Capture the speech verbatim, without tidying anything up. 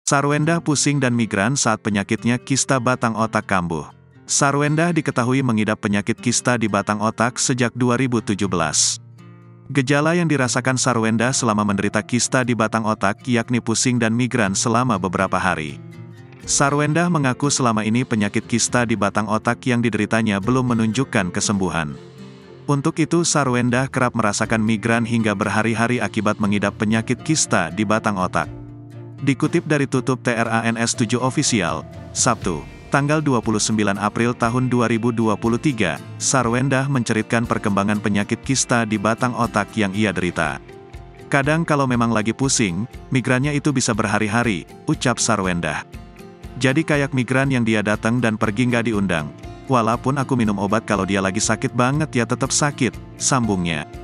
Sarwendah pusing dan migran saat penyakitnya kista batang otak kambuh. Sarwendah diketahui mengidap penyakit kista di batang otak sejak dua ribu tujuh belas. Gejala yang dirasakan Sarwendah selama menderita kista di batang otak yakni pusing dan migran selama beberapa hari. Sarwendah mengaku selama ini penyakit kista di batang otak yang dideritanya belum menunjukkan kesembuhan. Untuk itu Sarwendah kerap merasakan migran hingga berhari-hari akibat mengidap penyakit kista di batang otak. Dikutip dari Tutup T R A N S tujuh Official, Sabtu, tanggal dua puluh sembilan April tahun dua ribu dua puluh tiga, Sarwendah menceritakan perkembangan penyakit kista di batang otak yang ia derita. Kadang kalau memang lagi pusing, migrannya itu bisa berhari-hari, ucap Sarwendah. Jadi kayak migran yang dia datang dan pergi nggak diundang. Walaupun aku minum obat kalau dia lagi sakit banget ya tetap sakit, sambungnya.